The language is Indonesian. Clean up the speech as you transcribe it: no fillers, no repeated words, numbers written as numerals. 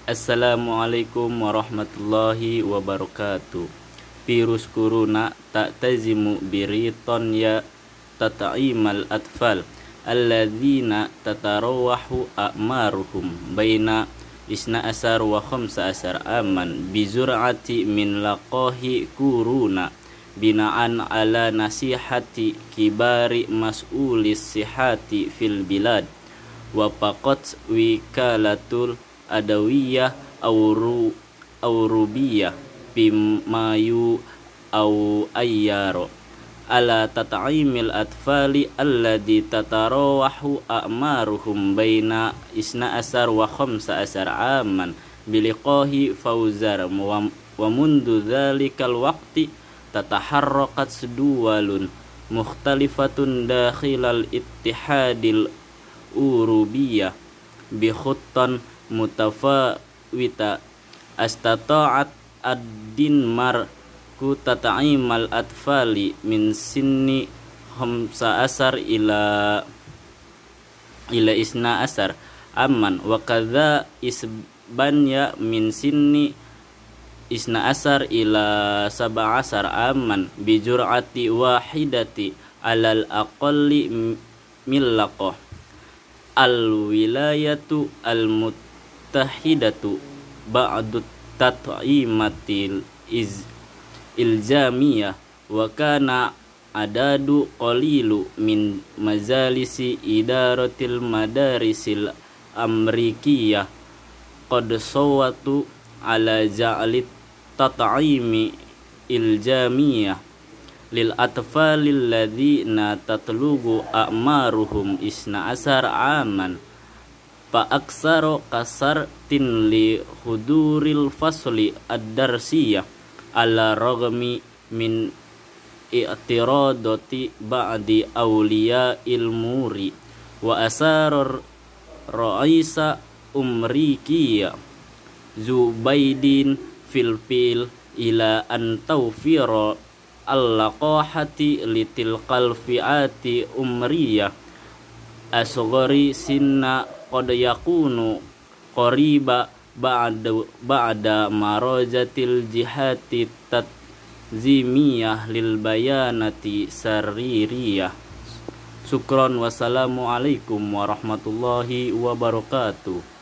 Assalamualaikum warahmatullahi wabarakatuh. Virus corona ta'tazimu biriton ya tat'imal atfal alladzina tatarawahu a'maruhum baina isna asar wa khamsa asar aman bizur'ati min laqahi kuruna bina'an ala nasihati kibari mas'ulis sihati fil bilad wa faqat wikalatul adawiyah aurubiyah bimayu au ayyaro ala tat'imil atfali alladhi tatarawahu a'maruhum baina isna asar wa khamsa asar aman biliqahi fawzar wa mundu dhalikal waqti tataharrakat duwalun mukhtalifatun dakhilal ittihadil urubiyah bi khuttan mutafawita astata'at ad-din marku tat'imal atfali min sinni khamsa asar ila isna asar aman wa kadza isbanya min sinni isna asar ila sab'a asar aman bi jur'ati wahidati alal aqalli millaqah al wilayatu al muttahidatu ba'du tat'imatil iljamiyah wa kana adadu qalilu min mazalisi idaratil madarisil amrikiyah qad sawatu ala ja'lit tat'imi iljamiyah lil atfalil ladzina tatlugu a'maruhum isna asar aman fa aksaro kasartin li huduril fasli ad-darsiyah ala ragmi min i'tiradati ba'di awliya ilmuri wa asaror ra'isa umrikiyah Zubaidin fil ila an tawfira al-laqahati litilqal fi'ati umriyah asghari sinna qad yakunu qariba ba'da marajatil jihati tatzimiyah lil bayanati saririyah. Syukron, wassalamualaikum warahmatullahi wabarakatuh.